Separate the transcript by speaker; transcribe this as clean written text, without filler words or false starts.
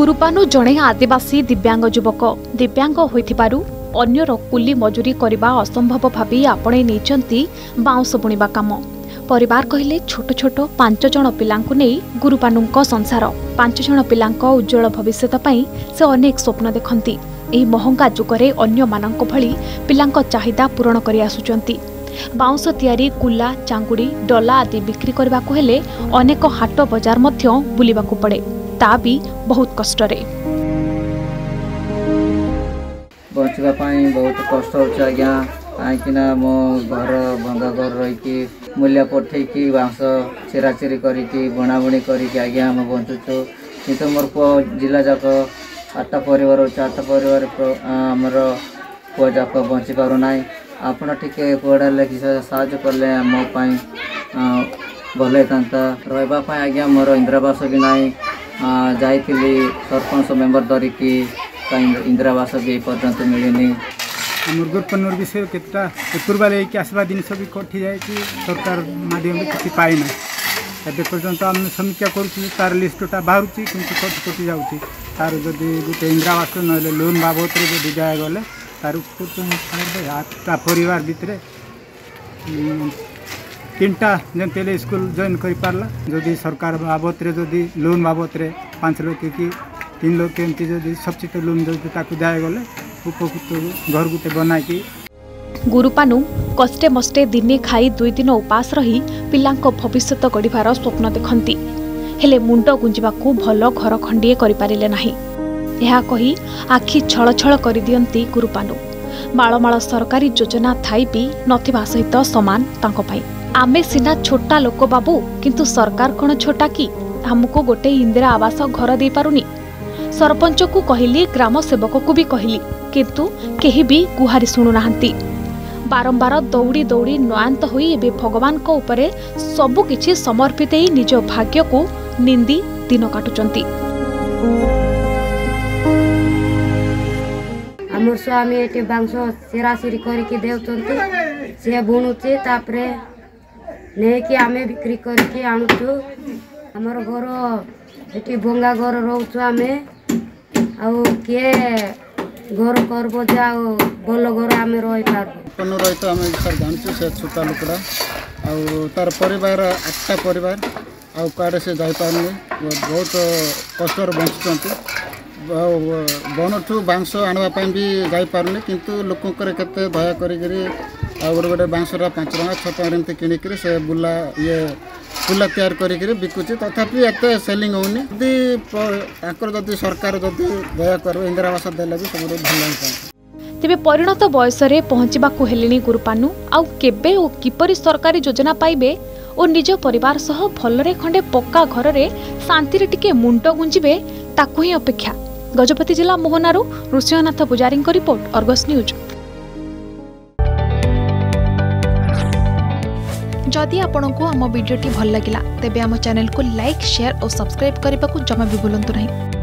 Speaker 1: गुरुपानु जड़े आदिवासी दिव्यांग युवक दिव्यांग होइथिबारु अन्यर कुली मजूरी करने असंभव भावी आपणे नहीं बाउंश बुणवा काम। परिवार कहले छोट छोट 5 जण पिलांकु नहीं गुरुपानु संसार 5 जण पिलांक उज्जवल भविष्य से अनेक स्वप्न देखती। एही महंगा जुगरे अन्य मानक भली पिलांक चाहिदा पूरण करि आसुचंती। बाउंश तैयारी कुला चांगुड़ी डला आदि बिक्री करबाकु हेले अनेक हाट बजार मध्य बुलिबाकु पड़े, ता भी बहुत कष्ट रे।
Speaker 2: बचवा बहुत कष्ट होछ आज्ञा, काईकिना मो घर भंगा घर रही मूल्य पठेकी बांस चेराचेरी करिकी बनाबुणी करिकी आज्ञा हम बंचुछु। किंतु मोर पुआ जिला जाक 8टा परिवार होछ, 8टा परिवार हमर पुआ जाक बंची पारु नाई। आपण टिके कोडा लेखि साहाय्य करले मो पाई भले तांता रहबा पाई आज्ञा मोर इंदिरावास भी नाई। जाइथिली सरपंच मेंबर धरिकी इंदिरावास भी पर्यंत मिलनी।
Speaker 3: मुर्गुरपन्नूर विषय केता पूर्वा लेके आसवा जिनस भी कटि जाए सरकार माध्यम किसी पाइना। एबे पर्यंत आम समीक्षा करूँ तार लिस्टा बाहर कि कटि कटि जाऊँगी। तार जदि गोटे इंदिरावास ना लोन बाबद जो दिया गले तार 8टा परिवार भितर 3टा जमते स्कूल जॉइन कर पारला। जदि सरकार बाबद जदि लोन बाबद 5 लाख कि 3 लाख एमती जदि सब्सिडी लोन जदि दिया गले उपकृत घर गुटे बनाई।
Speaker 1: गुरुपानु कष्टे मस्टे दिने खाई 2 दिन उपास रही पिलांको भविष्य गढ़िबार स्वप्न देखती, हेले मुंड गुंजिबाकू भल घर खंडीए करि पारिले नाही। यह कही आखि छल छल कर दियंती गुरुपानु। माळमाळ सरकारी योजना थाई भी नथिबा सहित समान तांको पाई। आमे सिना छोटा लोक बाबू, किंतु सरकार कोन छोटा कि हमको गोटे इंदिरा आवास घर दे पारुनी। सरपंच को कहली, ग्राम सेवक को भी कहली, किंतु केही भी गुहारी सुनु नाहंती। बारंबार दौड़ी दौड़ी नयांत होई एबे भगवान को उपरे सबु किछि समर्पित ही निज भाग्य को निंदी दिन काटुचंती।
Speaker 4: हमर स्वामी एटे बांस सेरासिरी करके देउचंती, से बुणुचे तापरे ने कि आमे बिक्री करके आनुचु। हमर घर एटी भंगा घर रहउछु आमे, आउ के घर करबो जाओ बोल घर आमे रही पारबो।
Speaker 5: पन्नू रही तो आमे सर जानछु से छोटा लुकड़ा आउ तार परिवार 8टा परिवार आउ काडे से जाई पारनी बहुत कष्ट बंचुचंती। बनठू बांस आनवा पाई भी जाई पारनी, किंतु लोकंकर केते दया करी गोटे गोटे बांसरा 5 टका 6 टका एमती किनिकरी से बुला ये फुला तैयार करी बिकुची, तथापि एत सेलिंग होनी। जदि सरकार जदि दया कर इंदिरावास देले भी सब भल लगता।
Speaker 1: तेबे परिणत बयस रे पहुंचबाकू हेलेनी गुरुपानु। आउ केबे ओ किपरि सरकारी योजना पाइबे और निज परिवार सह भलरे खंडे पक्का घर रे शांति रे टिके मुंड गुंजिबे ताकू ही अपेक्षा। गजपति जिला मोहनारू नृसिंहनाथ पुजारी रिपोर्ट, अर्गस न्यूज। जदि आपंक आम भिडी भल लगा तेब आम चैनल को लाइक, शेयर और सब्सक्राइब करने को जमा भी भूलु नहीं।